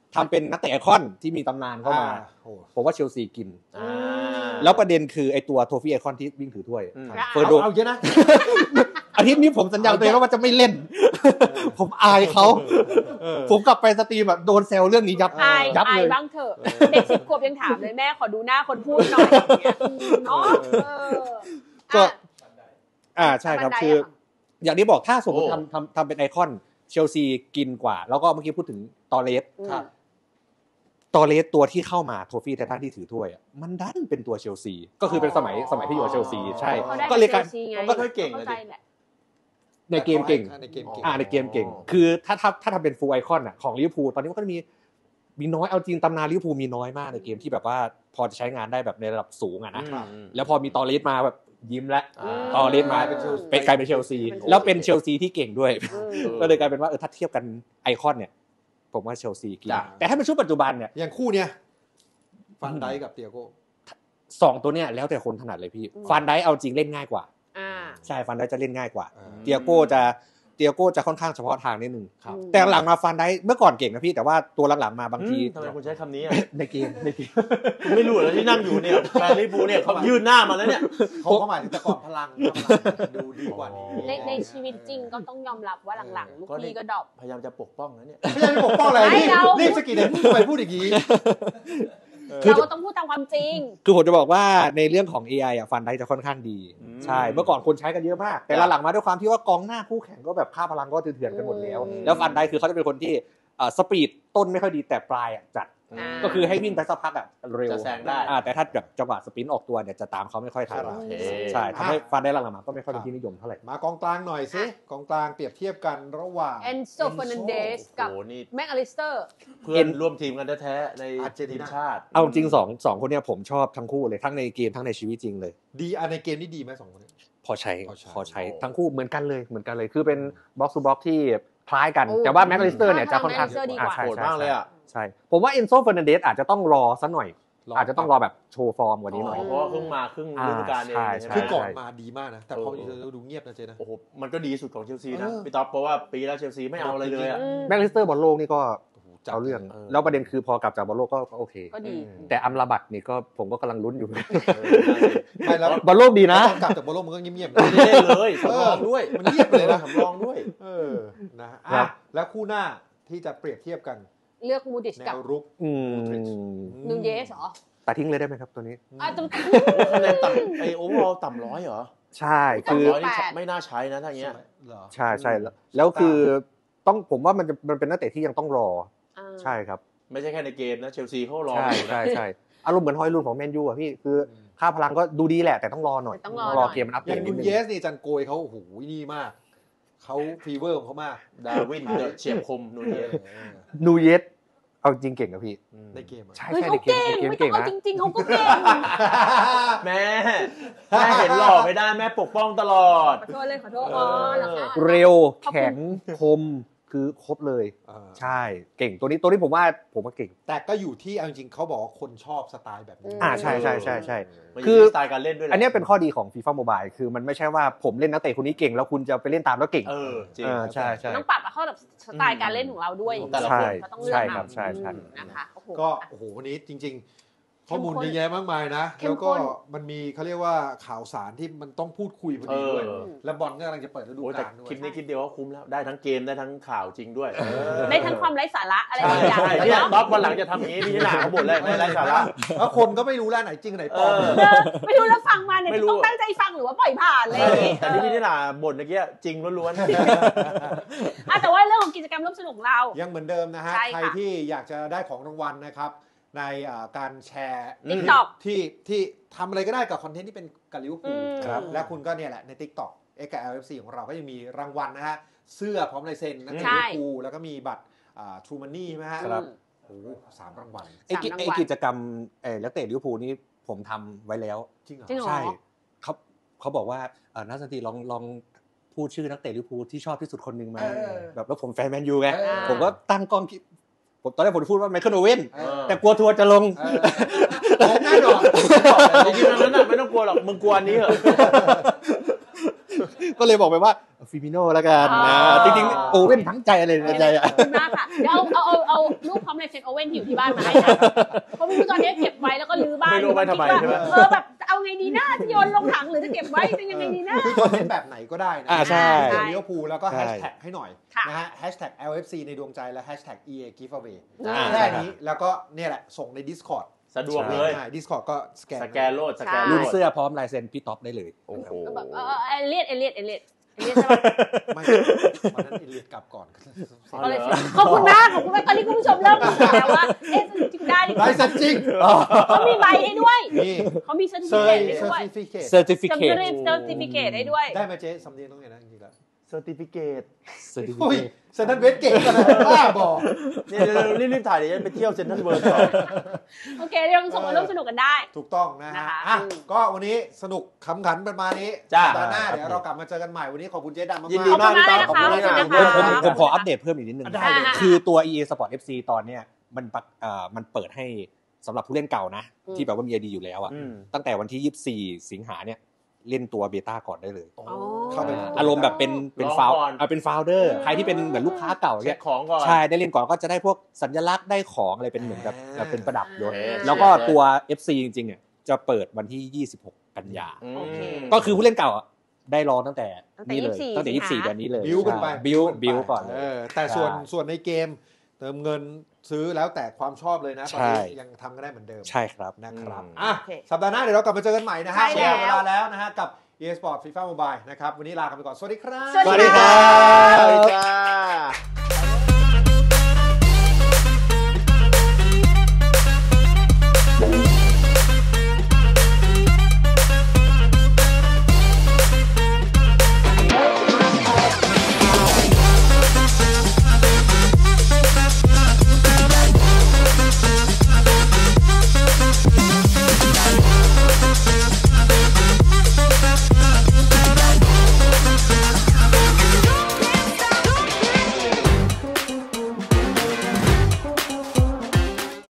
ทำเป็นนักเตะไอคอนที่มีตำนานเข้ามาผมว่าเชลซีกินอ่าแล้วประเด็นคือไอตัวโทฟี่ไอคอนที่วิ่งถือถ้วยอืมเฟิร์นโดเอาเยอะนะอาทิตย์นี้ผมสัญญาตัวเองว่าจะไม่เล่น ผมอายเขาผมกลับไปสตรีมแบบโดนเซลเรื่องนี้ยับอายยับอาเลยยบ้างเถอะเด็กสิบขวบยังถามเลยแม่ขอดูหน้าคนพูดหน่อยเนาะเออก็อ่าใช่ครับบันไดคืออะค่ะอย่างที่บอกถ้าสมมติโอ้ทำทำทำเป็นไอคอนเชลซีกินกว่า แล้วก็เมื่อกี้พูดถึงตอเรสครับตอเรสตัวที่เข้ามาโทฟี่ไททันที่ถือถ้วยอะมันดันเป็นตัวเชลซีก็คือเป็นสมัยสมัยที่อยู่กับเชลซีใช่เขาได้ก็เลยกลายเชลซีไงก็ค่อยเก่งเลยดิข้าใจแหละในเกมเก่งในเกมเก่งอ่าในเกมเก่ง คือถ้าถ้าถ้าทำเป็นฟูลไอคอนอ่ะของลิเวอร์พูลตอนนี้มันก็มีมีน้อยเอาจริงตำนานลิเวอร์พูลมีน้อยมากในเกมที่แบบว่าพอจะใช้งานได้แบบในระดับสูงอ่ะนะอืมแล้วพอมีตอเรสมาแบบยิ้มแล้วอ่าตอเรสมาเป็นกลายเป็นเชลซีแล้วเป็นเชลซีที่เก่งด้วยอืมก็เลยกลายเป็นว่าเออถ้าเทียบกันไอคอนเนี่ยผมว่าเชลซีกินจ้ะแต่ถ้าเป็นชุดปัจจุบันเนี่ยอย่างคู่เนี้ยฟันไดกับเตียโก้สองตัวเนี่ยแล้วแต่คนถนัดเลยพี่ฟันไดเอาจริงเล่นง่ายกว่าอ่าใช่ฟันไดจะเล่นง่ายกว่าอ่าเตียโก้จะเตียโก้จะค่อนข้างเฉพาะทางนิดนึงครับแต่หลังมาฟันไดเมื่อก่อนเก่งนะพี่แต่ว่าตัวหลังๆมาบางทีทำไมคุณใช้คำนี้อ่ะในเกมในเกมคุณไม่รู้เหรอที่นั่งอยู่เนี่ยแฟนลิเวอร์พูลเนี่ยเขายื่นหน้ามาแล้วเนี่ยเขาเขาหมายถึงแต่ก่อนพลังดูดีกว่านี้ในในชีวิตจริงก็ต้องยอมรับว่าหลังๆลูกพี่ก็ดรอปพยายามจะปกป้องนะเนี่ยไม่ใช่ปกป้องอะไรไม่รีบเรารีบสกิดเลยพูดไปพูดอย่างนี้เราก็ต้องพูดตามความจริงคือผมจะบอกว่าในเรื่องของ เอ ไอ อ่ะฟันไดจะค่อนข้างดีอืมใช่เมื่อก่อนคนใช้กันเยอะมาก แต่หลังๆมาด้วยความที่ว่ากองหน้าคู่แข่งก็แบบค่าพลังก็เถื่อนๆกันหมดแล้วอืมแล้วฟันไดคือเขาจะเป็นคนที่เอ่อสปีดต้นไม่ค่อยดีแต่ปลายอ่ะจัดอ่าก็คือให้วิ่งไปสักพักอ่ะเร็วจะแซงได้อ่าแต่ถ้าแบบจังหวะสปรินต์ออกตัวเนี่ยจะตามเขาไม่ค่อยทันโอเคใช่ทำให้ฟันไดหลังๆมาก็ไม่ค่อยเป็นที่นิยมเท่าไหร่มากองกลางหน่อยสิกองกลางเปรียบเทียบกันระหว่างเอนโซ เฟอร์นันเดสกับโอ้โหนี่แม็กอลิสเตอร์เพื่อนร่วมทีมกันแท้ๆในอาร์เจนติทีมนาชาติเอาจริงๆสองสองคนเนี้ยผมชอบทั้งคู่เลยทั้งในเกมทั้งในชีวิตจริงเลยดีอ่ะในเกมนี่ดีไหมสองคนนี้พอใช้พอใช้พอใช้โอ้ทั้งคู่เหมือนกันเลยเหมือนกันเลยคือเป็นบ็อกซ์ทูบ็อกที่คล้ายกันโอ้แต่ว่าแม็กอลิสเตอร์เนี่ยจะค่อนข้างแม็กอลิสเตอร์ดีกว่าอ่ใช่โหดใช่มากเลยอ่ะใช่ผมว่าเอนโซ เฟอร์นันเดสอาจจะต้องรอสักหน่อย อาจจะต้องรอแบบโชว์ฟอร์มกว่านี้หน่อยเพราะว่าเพิ่งมาครึ่งฤดูกาลเองอ่าใช่ไหมใช่คือก่อนใช่มาดีมากนะ แต่พอเราดูเงียบนะเจนะโอ้โหมันก็ดีสุดของเชลซีนะเออพี่ต๊อบเพราะว่าปีแล้วเชลซีไม่เอาอะไรเลยอ่ะอืมแม็กอลิสเตอร์บอลโลกนี่ก็โอ้โหจัดเอาเรื่องเออแล้วประเด็นคือพอกลับจากบอลโลกก็ก็โอเคก็ดีแต่อัมราบัตนี่ก็ผมก็กำลังลุ้นอยู่ไม่แล้วบอลโลกดีนะตอนกลับจากบอลโลกมันก็เงียบๆไม่นะได้เล่นเลยสำรองด้วยมันเงียบเลยนะสำรองด้วยเออนะครัอ่ะบแล้วคู่หน้าที่จะเปรียบเทียบกันเลือกมูดิชแนกับวรุกอืมนูเยสเหรอตัดทิ้งเลยได้ไหมครับตัวนี้อ่ะจะคะแนนต่ำไอโอเวอร์ออลต่ำร้อยเหรอใช่คือต่ำร้อยนี่ไม่น่าใช้นะถ้าอย่างเงี้ยเหรอใช่ใช่แล้วแล้วคือต้องผมว่ามันจะมันเป็นนักเตะที่ยังต้องรออ่าใช่ครับไม่ใช่แค่ในเกมนะเชลซีเขารอใช่อยู่นะใช่ใช่อารมณ์เหมือนฮอยลูนของแมนยูอ่ะพี่คือค่าพลังก็ดูดีแหละแต่ต้องรอหน่อยต้องรอรอหน่อยเกมมันอัปอเดย่าตงนินูดนึงเยสนี่จันโกยเขาโอ้โหนี่มากเขาฟีเวอร์ของเขามากดาวินเดอะเฉียบคมนูเยสนูเยสเอาจริงเก่งอะพี่ในเกมอะใช่เฮ้ยใช่เขาในเกเก่มงในเกมไม่ต้อเก่งงเอานะจริง ๆเขาก็เก่งแม่แม่เห็นหล่อไม่ได้แม่ปกป้องตลอดขอโทษเลยขอโทษอ๋อเหรอคะเร็วแข็งคมคือครบเลยเออใช่เก่งตัวนี้ตัวนี้ผมว่าผมว่าเก่งแต่ก็อยู่ที่เอาจริงๆเขาบอกว่าคนชอบสไตล์แบบนี้อ่าใช่ใช่ใช่ใช่มันคืยู่อที่สไตล์การเล่นด้วยแหละอันเนี้ยเป็นข้อดีของ FIFA Mobile คือมันไม่ใช่ว่าผมเล่นนักเตะคนนี้เก่งแล้วคุณจะไปเล่นตามแล้วเก่งเออจริงเออใช่ใช่ต้องปรับเข้ากับสไตล์การเล่นของเราด้วยของแต่ละใช่ก็ต้องเลือกใช่เอาครับใช่ใช่นะคะโอ้โหก็โอ้โหวันนี้จริง ๆ ข้อมูลเยอะแยะมากมายนะเข้มแล้วก็ข้นมันมีเขาเรียกว่าข่าวสารที่มันต้องพูดคุยพอดีด้วยเออและบอลก็กำลังจะเปิดฤดูโอ้แต่กาลด้วคลิยปนี้คลิปเดียวก็คุ้มแล้วได้ทั้งเกมได้ทั้งข่าวจริงด้วยได้ทั้งความไร้สาระอะไรใช่บางอย่างใช่เลยเนี่ยเนาะต๊อบวันหลังจะทำอย่างนี้พี่หนาเขาบ่นแล้วไม่ไร้สาระแล้วคนก็ไม่รู้แล้วไหนจริงไหนปลอมเออเออไม่รู้แล้วฟังมาเนี่ยไม่จะรู้ต้องตั้งใจฟังหรือว่าปล่อยผ่านเลยแต่ที่พี่หนาบ่นเมื่อกี้จริงล้วนอ่ะแต่ว่าเรื่องของกิจกรรมร่วมสนุกของเรายังเหมือนเดิมนะฮะใช่ค่ะใครที่อยากจะได้ของรางวัลนะครับในอ่าการแชร์ TikTok ที่ที่ทำอะไรก็ได้กับคอนเทนต์ที่เป็นกับลิเวอร์พูลอืมครับและคุณก็เนี่ยแหละใน TikTok เอ็กซ์ แอล เอฟ ซี ของเราก็ยังมีรางวัลนะฮะเสื้อพร้อมลายเซ็นนักเตะใช่ลิเวอร์พูลแล้วก็มีบัตรทรูมันนี่ใช่ไหมฮะครับโอ้โหสามรางวัลไอ้กิสามรางวัลไอ้กิจกรรมเออนักเตะลิเวอร์พูลนี่ผมทำไว้แล้วจริงเหรอจริงเหรอใช่เขาเขาบอกว่าเออนักสนตรีลองลองพูดชื่อนักเตะลิเวอร์พูลที่ชอบที่สุดคนหนึ่งมาเออแบบแล้วผมแฟนแมนยูไงเออผมก็ตั้งกล้องคิดผมตอนแรกผมพูดว่าไมเคิลโอเว่นเออแต่กลัวทัวร์จะลงเออผมแน่นอนๆจริงๆอันนั้นน่ะไม่ต้องกลัวหรอกมึงกลัวอันนี้เหรอก็เลยบอกไปว่าฟิมิโน่แล้วกันนะจริงๆโอเว่นทั้งใจอะไรในใจอ่ะขอบคุณมากค่ะเดี๋ยวเอาเอาเอาเอารูปพร้อมลายเซ็นโอเว่นที่อยู่ที่บ้านมาให้นะเพราะไม่รู้ตอนนี้เก็บไว้แล้วก็ลื้อบ้านไม่รู้ไว้ทำไมใช่ไหมเออแบบเอาไงดีนะจะโยนลงถังหรือจะเก็บไว้เป็นยังไงดีนะคือคอนเทนต์แบบไหนก็ได้นะอ่าใช่ลิเวอร์พูลแล้วก็ใช่แฮชแท็กให้หน่อยค่ะนะฮะแฮชแท็ก แอล เอฟ ซี ในดวงใจและแฮชแท็ก อี เอ Giveaway อ่าแค่นี้แล้วก็เนี่ยแหละส่งใน Discord สะดวกเลยง่าย Discord ก็สแกนสแกนโลดสแกนโลรุ่นดเสื้อพร้อมลายเซ็นพี่ท็อปได้เลยโอ้โหแบบเออเอเลียดเอเลียดเอเลียดเอเลียดใช่ปะไม่วันนั้นอินเลียดกลับก่อนอ๋อก็เหรเลยอขอบคุณมากขอบคุณมากตอนนี้คุณผู้ชมเริ่มรู้แล้วว่าเอ๊ะจริงได้ดิไลเซ็นจริงเขามีใบให้ด้วยนี่เขามีเซอร์ติเซฟิอร์เคตให้เซอร์ด้วยติฟิเคตเซอร์ติฟิเคจำตได้เซอร์ติฟิเคตให้ด้วยได้ไหมเจ๊สำเนียงต้องไงนะจริงๆแล้วเซอร์ติฟิเคตเซอร์ติฟิอุ้เคยตเซนต์เวสเก่งกันนะบ้าบอเนี่ยเดี๋ยวรีบๆถ่ายเดี๋ยวจะไปเที่ยวเซ็นทรัลเวิลด์ต่อโอเคเดี๋ยวส่งมาร่วมสนุกกันได้ถูกต้องนะนะฮะคะอ่ะอืมก็วันนี้สนุกขำขันประมาณนี้จ้าสัปดาห์หน้าเดี๋ยวเรากลับมาเจอกันใหม่วันนี้ขอบคุณเจ๊ดำมากๆยินดีมากพี่ต๊อบขอบคุณขอบคุณมากนะคะผมผมค่ะผมขออัปเดตเพิ่มอีกนิดนึงได้เลยอ่าคือตัว อี เอ Sport เอฟ ซี ตอนเนี้ยมันปักเอ่อมันเปิดให้สำหรับผู้เล่นเก่านะอืมที่แบบว่ามี ไอ ดี อยู่แล้วอ่ะอืมตั้งแต่วันที่ยี่สิบสี่สิงหาเนี่ยเล่นตัวเบต้าก่อนได้เลยอ๋อเข้าไปอารมณ์แบบเป็นเป็นลองฟาวก่อนเอาเป็นฟาวเดอร์อืมใครที่เป็นเหมือนลูกค้าเก่าเช็เนี่คยของก่อนใช่ได้เล่นก่อนก็จะได้พวกสัญลักษณ์ได้ของอะไรเป็นเหมือนแบบแบบเป็นประดับยศโอเคแล้วก็ตัว เอฟ ซี จริงๆเนี่ยจะเปิดวันที่ยี่สิบหกกันยาอืมโอเคก็คือผู้เล่นเก่าอะได้รอตั้งแต่ตั้งแต่นี่เลยยี่สิบสี่ตั้งแต่ยี่สิบสี่สิงหาเดือนนี้เลยบิวกันไปใช่บิวบิวก่อนเลเอย อแต่ส่วนใช่ส่วนในเกมเติมเงินซื้อแล้วแต่ความชอบเลยนะตอนใช่นี้ยังทำกันได้เหมือนเดิมใช่ครับนะครับอืมอ่ะโอเคสัปดาห์หน้าเดี๋ยวเรากลับมาเจอกันใหม่นะฮะใช่แล้วหมดเวลาแล้วนะฮะกับ อี เอ Sport FIFA Mobile นะครับวันนี้ลากันไปก่อนสวัสดีครับสวัสดีสวัสดีค่ะครับสวัสดีจ้า